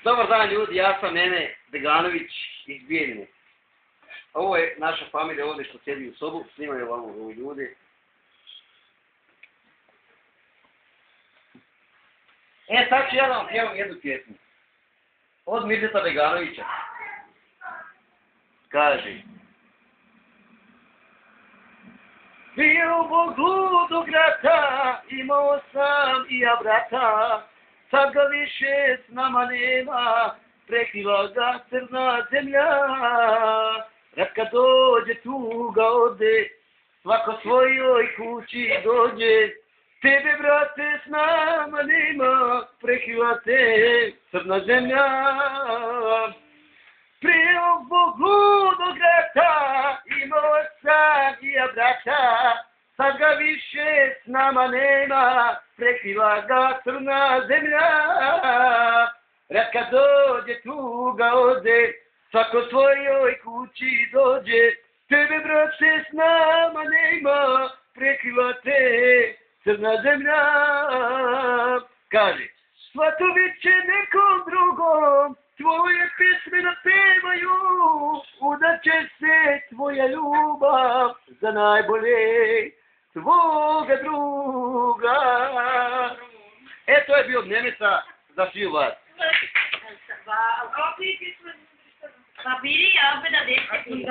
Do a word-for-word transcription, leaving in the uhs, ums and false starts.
Dobar dan ljudi, ja sam Nene Beganović iz Bijeljine. Ovo je naša familija ovdje što sjedi u sobu, snimaju vam ovi ljudi. E, sad ću ja da vam pjevam jednu pjesmu. Od Mirzeta Beganovića. Kaže. Bio Bog ludog rata, imao sam i ja brata, sad ga više s nama nema, prekrila ga crna zemlja. Rat kad dođe, tuga ode, svako svojoj kući dođe, tebe brate s nama nema, prekrila te crna zemlja. Prije ovog ludog rata, imao sam i ja brata, sad ga više s nama nema, prekrila ga crna zemlja. Rat kad dođe, tuga ode, svako svojoj kući dođe, tebe brate s nama nema, prekrila te crna zemlja. Kaže, svatovit će nekom drugom, tvoje pjesme napevaju, udat će se tvoja ljubav za najbolje tvoga druga. E, to je bio Nemeta za sviju vas. Pa biri, ja opet da deset